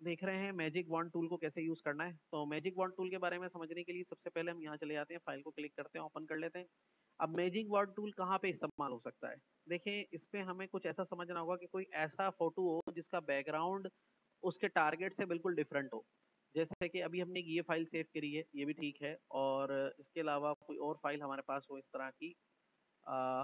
देख रहे हैं मैजिक वॉन्ड टूल को कैसे यूज करना है। तो मैजिक वॉन्ड टूल के बारे में समझने के लिए सबसे पहले हम यहाँ चले जाते हैं, फाइल को क्लिक करते हैं, ओपन कर लेते हैं। अब मैजिक वॉन्ड टूल कहाँ पे इस्तेमाल हो सकता है? देखें, इसमें हमें कुछ ऐसा समझना होगा कि कोई ऐसा फोटो हो जिसका बैकग्राउंड उसके टारगेट से बिल्कुल डिफरेंट हो। जैसे कि अभी हमने ये फाइल सेव करी है, ये भी ठीक है, और इसके अलावा कोई और फाइल हमारे पास हो इस तरह की। आ,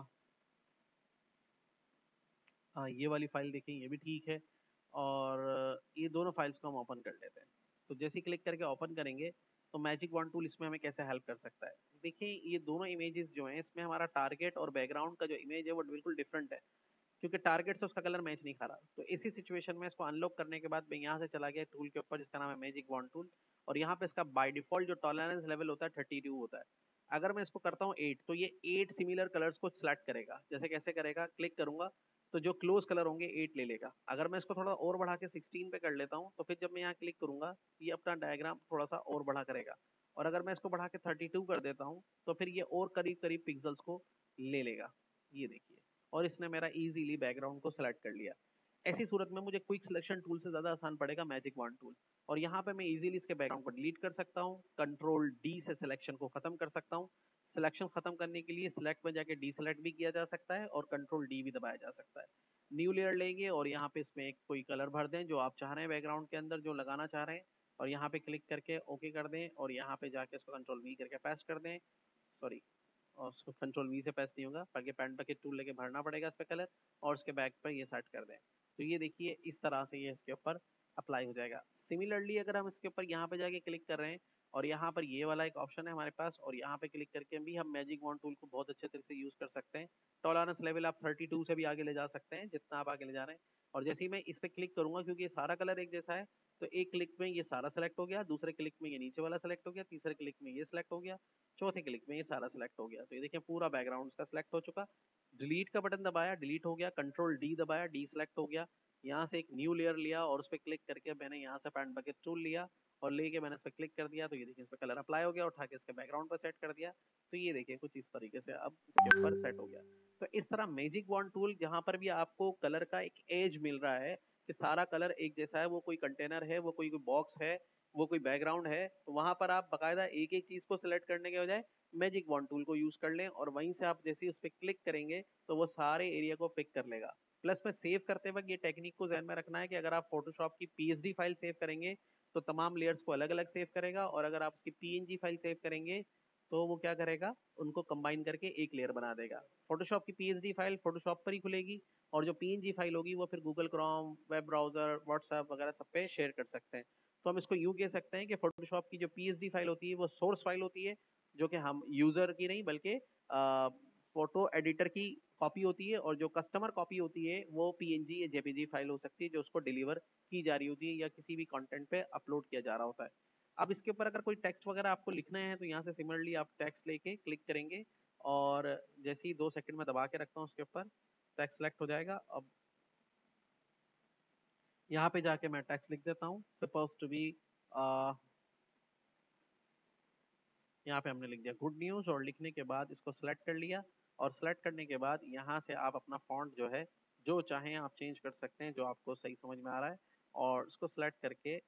ये वाली फाइल देखें, ये भी ठीक है, और ये दोनों फाइल्स को हम ओपन कर लेते हैं। तो जैसे ही क्लिक करके ओपन करेंगे तो मैजिक वॉन्ड टूल इसमें हमें कैसे हेल्प कर सकता है। देखिए, ये दोनों इमेजेस जो हैं, इसमें हमारा टारगेट और बैकग्राउंड का जो इमेज है वो बिल्कुल डिफरेंट है, क्योंकि टारगेट से उसका कलर मैच नहीं खा रहा। तो इसी सिचुएशन में इसको अनलॉक करने के बाद मैं यहाँ से चला गया टूल के ऊपर जिसका नाम है मैजिक वॉन्ड टूल, और यहाँ पे इसका बाय डिफॉल्ट जो टॉलरेंस लेवल होता है 32 होता है। अगर मैं इसको करता हूँ 8, तो ये 8 सिमिलर कलर्स को सिलेक्ट करेगा। जैसे कैसे करेगा, क्लिक करूंगा तो जो क्लोज कलर होंगे 8 ले लेगा। अगर मैं इसको थोड़ा और बढ़ा के 16 पे कर लेता हूँ, तो फिर जब मैं यहाँ क्लिक करूंगा ये अपना डायग्राम थोड़ा सा और बढ़ा करेगा। और अगर मैं इसको बढ़ा के 32 कर देता हूँ, तो फिर ये और करीब करीब पिक्सल्स को ले लेगा। ये देखिए, और इसने मेरा इजीली बैकग्राउंड को सिलेक्ट कर लिया। ऐसी सूरत में मुझे क्विक सिलेक्शन टूल से ज्यादा आसान पड़ेगा मैजिक वॉन्ड टूल। और यहाँ पे मैं इजीली इसके बैकग्राउंड को डिलीट कर सकता हूँ, कंट्रोल डी से सिलेक्शन को खत्म कर सकता हूँ। सिलेक्शन खत्म करने के लिए सिलेक्ट में जाके डी सिलेक्ट भी किया जा सकता है, और कंट्रोल डी भी दबाया जा सकता है। न्यू लेयर लेंगे और यहाँ पे इसमें एक कोई कलर भर दें जो आप चाह रहे हैं बैकग्राउंड के अंदर, जो लगाना चाह रहे हैं, और यहाँ पे क्लिक करके ओके कर दें, और यहाँ पे जाके इसको कंट्रोल वी करके पेस्ट कर दें। सॉरी, और उसको कंट्रोल वी से पेस्ट नहीं होगा, बल्कि पेंट बकेट टूल लेके भरना पड़ेगा इस पे कलर, और उसके बैक पर ये सेट कर दें। तो ये देखिए, इस तरह से ये इसके ऊपर अप्लाई हो जाएगा। सिमिलरली अगर हम इसके ऊपर यहाँ पे जाके क्लिक कर रहे हैं, और यहाँ पर ये वाला एक ऑप्शन है हमारे पास, और यहाँ पे क्लिक करके भी हम मैजिक वॉन्ड टूल को बहुत अच्छे तरीके से यूज कर सकते हैं। टॉलरेंस लेवल आप 32 से भी आगे ले जा सकते हैं, जितना आप आगे ले जा रहे हैं। और जैसे ही मैं इस पे क्लिक करूंगा, क्योंकि ये सारा कलर एक जैसा है, तो एक क्लिक में ये सारा सेलेक्ट हो गया, दूसरे क्लिक में ये नीचे वाला सेलेक्ट हो गया, तीसरे क्लिक में ये सेलेक्ट हो गया, चौथे क्लिक में ये सारा सेलेक्ट हो गया। तो ये देखिए, पूरा बैकग्राउंड का सिलेक्ट हो चुका। डिलीट का बटन दबाया, डिलीट हो गया, कंट्रोल डी दबाया, डी सिलेक्ट हो गया। यहाँ से एक न्यू लेयर लिया और उस पर क्लिक करके मैंने यहाँ से पैंट बकेट टूल लिया और लेके मैंने इस पर क्लिक कर दिया। तो ये देखिए, इस पर कलर अप्लाई हो गया, उठा के इसके बैकग्राउंड पर सेट कर दिया। तो ये देखिए, कुछ इस तरीके से अब इसके ऊपर सेट हो गया। तो इस तरह मैजिक वॉन्ड टूल, जहाँ पर भी आपको कलर का एक एज मिल रहा है कि सारा कलर एक जैसा है, वो कोई कंटेनर है, वो कोई बॉक्स है, वो कोई बैकग्राउंड है, तो वहां पर आप बकायदा एक एक चीज को सिलेक्ट करने के बजाय मैजिक वॉन्ड टूल को यूज कर लें, और वहीं से आप जैसे ही उस पर क्लिक करेंगे तो वो सारे एरिया को पिक कर लेगा। प्लस में सेव करते वक्त ये टेक्निक को ध्यान में रखना है कि अगर आप फोटोशॉप की पीएचडी फाइल सेव करेंगे तो तमाम लेयर्स को अलग अलग सेव करेगा, और अगर आप उसकी पीएनजी फाइल सेव करेंगे तो वो क्या करेगा, उनको कंबाइन करके एक लेयर बना देगा। फोटोशॉप की पीएचडी फाइल फोटोशॉप पर ही खुलेगी, और जो पीएनजी फाइल होगी वो फिर Google Chrome, web browser, WhatsApp वगैरह सब पे शेयर कर सकते हैं। तो हम इसको यूं कह सकते हैं कि फोटोशॉप की जो पीएचडी फाइल होती है वो सोर्स फाइल होती है, जो कि हम यूजर की नहीं बल्कि फोटो एडिटर की कॉपी होती है, और जो कस्टमर कॉपी होती है वो पीएनजी या जेपीजी फाइल हो सकती है, जो उसको डिलीवर की जा रही होती है या किसी भी कंटेंट पे अपलोड किया जा रहा होता है। अब इसके ऊपर अगर कोई टेक्स्ट वगैरह आपको लिखना है तो यहाँ से सिमिलरली आप टेक्स्ट लेके क्लिक करेंगे, और जैसे ही 2 सेकंड में दबा के रखता हूँ उसके ऊपर, टेक्स्ट सेलेक्ट हो जाएगा। अब यहाँ पे जाके मैं टेक्स्ट लिख देता हूँ, सपोज टू बी, यहाँ पे हमने लिख दिया गुड न्यूज, और लिखने के बाद इसको सिलेक्ट कर लिया। और सिलेक्ट करने के बाद यहाँ से आप अपना फॉन्ट जो है, जो चाहें आप चेंज कर सकते हैं, जो आपको सही समझ में आ रहा है, और इसको सिलेक्ट करके,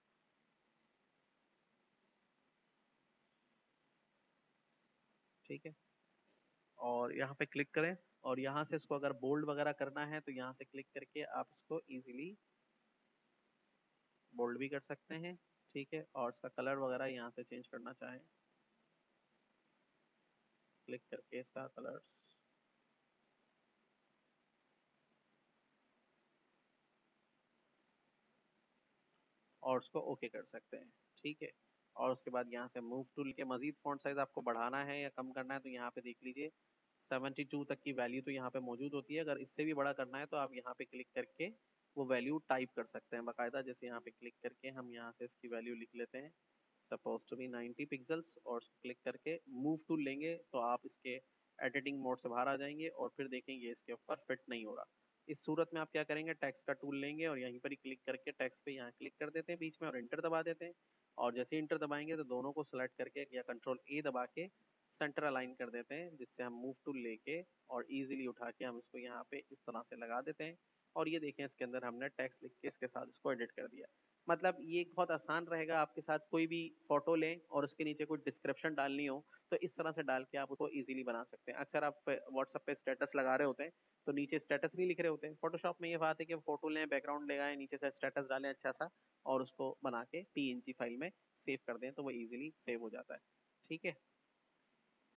ठीक है, और यहाँ पे क्लिक करें। और यहाँ से इसको अगर बोल्ड वगैरह करना है तो यहाँ से क्लिक करके आप इसको इजीली बोल्ड भी कर सकते हैं, ठीक है। और इसका कलर वगैरह यहाँ से चेंज करना चाहें, क्लिक करके इसका कलर, और उसको ओके कर सकते हैं, ठीक है। और उसके बाद यहाँ से मूव टूल के मजीद फॉन्ट साइज आपको बढ़ाना है या कम करना है तो यहाँ पे देख लीजिए 72 तक की वैल्यू तो यहाँ पे मौजूद होती है। अगर इससे भी बड़ा करना है तो आप यहाँ पे क्लिक करके वो वैल्यू टाइप कर सकते हैं बाकायदा। जैसे यहाँ पे क्लिक करके हम यहाँ से इसकी वैल्यू लिख लेते हैं, सपोज टू बी 90 पिक्सल्स, और क्लिक करके मूव टूल लेंगे तो आप इसके एडिटिंग मोड से बाहर आ जाएंगे, और फिर देखेंगे इसके ऊपर फिट नहीं हो रहा। इस सूरत में आप क्या करेंगे, टेक्स्ट का टूल लेंगे और यहीं पर ही क्लिक करके टेक्स्ट पे यहाँ क्लिक कर देते हैं बीच में, और इंटर दबा देते हैं। और जैसे इंटर दबाएंगे तो दोनों को सिलेक्ट करके या कंट्रोल ए दबा के सेंटर अलाइन कर देते हैं, जिससे हम मूव टूल लेके और इजीली उठा के हम इसको यहाँ पे इस तरह से लगा देते हैं। और ये देखें, इसके अंदर हमने टेक्स्ट लिख के इसके साथ इसको एडिट कर दिया। मतलब ये बहुत आसान रहेगा, आपके साथ कोई भी फोटो लें और उसके नीचे कोई डिस्क्रिप्शन डालनी हो तो इस तरह से डाल के आप उसको इजीली बना सकते हैं। अक्सर आप व्हाट्सएप पे स्टेटस लगा रहे होते हैं तो नीचे स्टेटस नहीं लिख रहे होते हैं, फोटोशॉप में ये बात है कि फोटो लें, बैकग्राउंड लगाएं, नीचे से स्टेटस डालें अच्छा सा, और उसको बना के पीएनजी फाइल में सेव कर दें तो वो इजीली सेव हो जाता है। ठीक है।